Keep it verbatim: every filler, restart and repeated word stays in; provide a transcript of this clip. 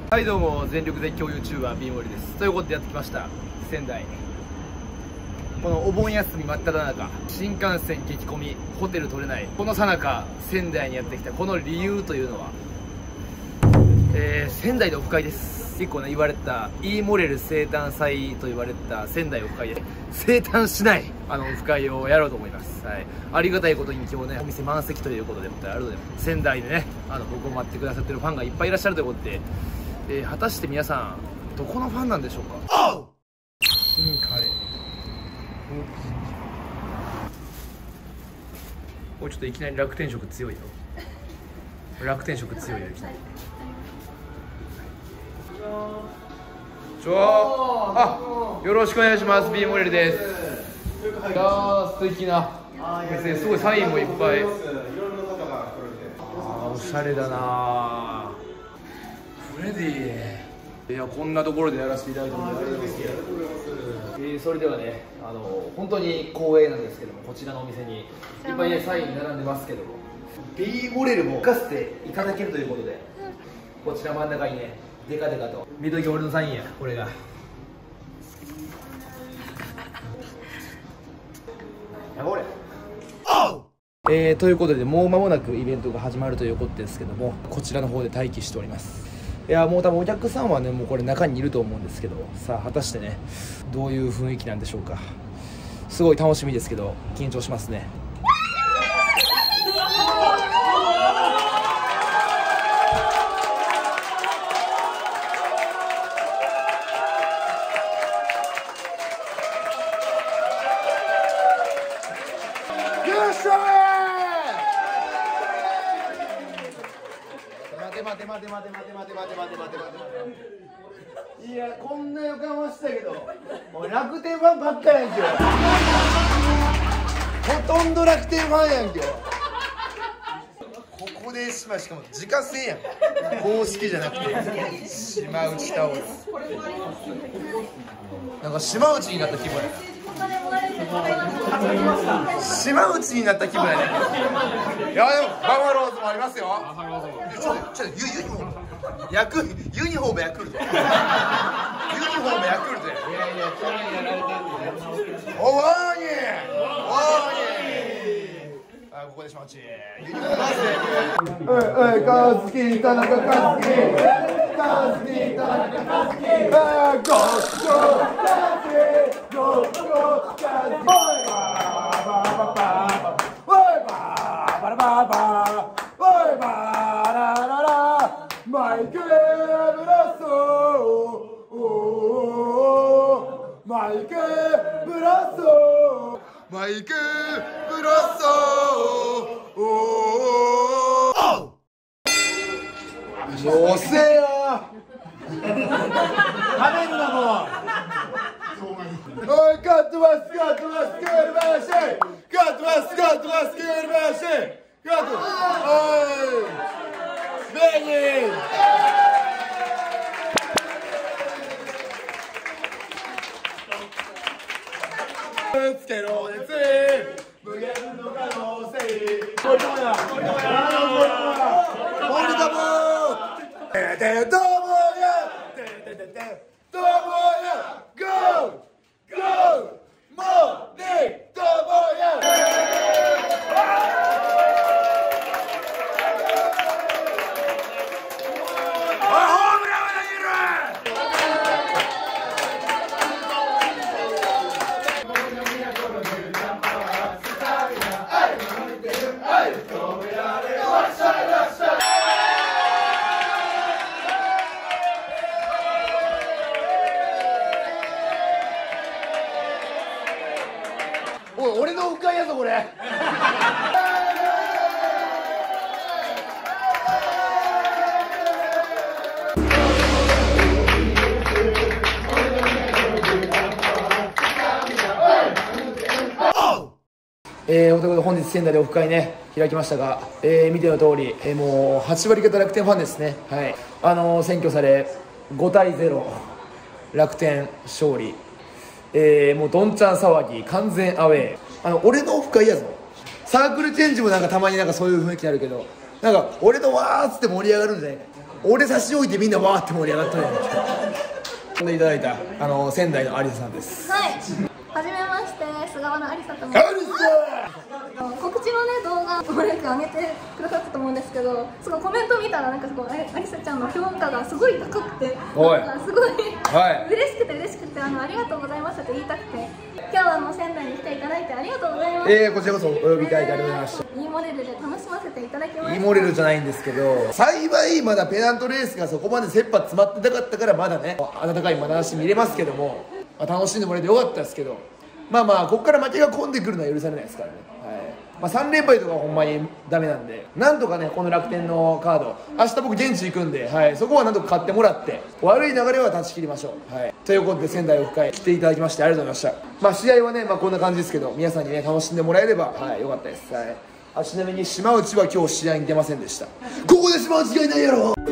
はいどうも、全力絶叫 YouTuber ビーモリです。ということでやってきました仙台。このお盆休み真っ只中、新幹線激混み、ホテル取れない、この最中仙台にやってきたこの理由というのは、えー、仙台でオフ会です。結構ね言われたイーモレル生誕祭と言われた仙台オフ会で生誕しないあのオフ会をやろうと思います。はい、ありがたいことに今日ねお店満席ということであるので、仙台でねあの僕を待ってくださってるファンがいっぱいいらっしゃるということで、えー、果たして皆さんどこのファンなんでしょうか。新カレー、おいちょっといきなり楽天色強いよ。楽天色強いよいきなり。ちょあ、よろしくお願いします。ビーモレルです。いやー素敵なお店、すごいサインもいっぱい。あーおしゃれだなフレディ。いやこんなところでやらせていただいてもありがとうございます。えー、それではねあの本当に光栄なんですけども、こちらのお店にいっぱいねサイン並んでますけども、ビーモレルも貸していただけるということで、こちら真ん中にねデカデカと見とき俺のサインや、これがやこれえー、ということでもう間もなくイベントが始まるということですけども、こちらの方で待機しております。いやもう多分お客さんはねもうこれ中にいると思うんですけど、さあ果たしてねどういう雰囲気なんでしょうか。すごい楽しみですけど緊張しますね。待て待て待て待て待て待て待て待て待て待て。いやこんな予感はしたけど、もう楽天ファンばっかりやんけよ。ほとんど楽天ファンやんけよ。ここでしましかも自家製やん、公式じゃなくて島内タオル。なんか島内になった気分や。島内になった気分やね。いやでもバファローズもありますよ。ちょっとちょっとユニフォームヤクユニフォームヤクルトユニフォームヤクルトや。いやいや去年やられたんで。おわーにおわーにあここで島内ユニフォームおいおいカズキ田中カズキカズキ田中カズキあゴーゴーカズキゴーゴーカズキおいバーバーバーバーおいバーバラバーバーおいバーラララマイケルブラストマイケルブラストマイケルブラストもう遅えよ食べんなもん。おいカットマスカットマスクールバーシーカットマスカットマスクールバーシーカットおいベニーつけろ熱無限の可能性これどうやこれどうやこれどうやててどうもやててててどうもや ゴー ゴー モーニングどうもやおい俺のオフ会やぞこれ。えー、ということで本日仙台でオフ会ね開きましたが、えー、見ての通り、えー、もうはち割方楽天ファンですね。はい、あのー、選挙されごたいゼロ楽天勝利。えー、もうどんちゃん騒ぎ完全アウェー。あの俺のオフ会やぞ。サークルチェンジもなんかたまになんかそういう雰囲気になるけど、なんか俺とわーっつって盛り上がるんじゃないか。 俺差し置いてみんなわーって盛り上がったね。呼んでいただいたあの仙台の有沙さんです。 はい、はじめまして、菅原有沙と申します。告知のね、動画を上げてくださったと思うんですけど、そのコメント見たらなんかすごい有沙ちゃんの評価がすごい高くて、なんかすごい、はい、嬉しくて嬉しくて、あのありがとうございますって言いたくて、今日はもう仙台に来ていただいてありがとうございます。えー、こちらこそお呼びいただいてありがとうございました。いいモデルで楽しませていただきました。いいモデルじゃないんですけど、幸いまだペナントレースがそこまで切羽詰まってなかったから、まだね温かいまだ話見れますけども、まあ、楽しんでもらえてよかったですけど、まあまあここから負けが込んでくるのは許されないですからね。はい、まあ、さん連敗とかはほんまにダメなんで、なんとかねこの楽天のカード明日僕現地行くんで、はい、そこはなんとか買ってもらって悪い流れは断ち切りましょう。はい、ということで仙台オフ会来ていただきましてありがとうございました。まあ試合はね、まあ、こんな感じですけど、皆さんにね楽しんでもらえれば、はい、よかったです。はい、あ、ちなみに島内は今日試合に出ませんでした。ここで島内がいないやろ。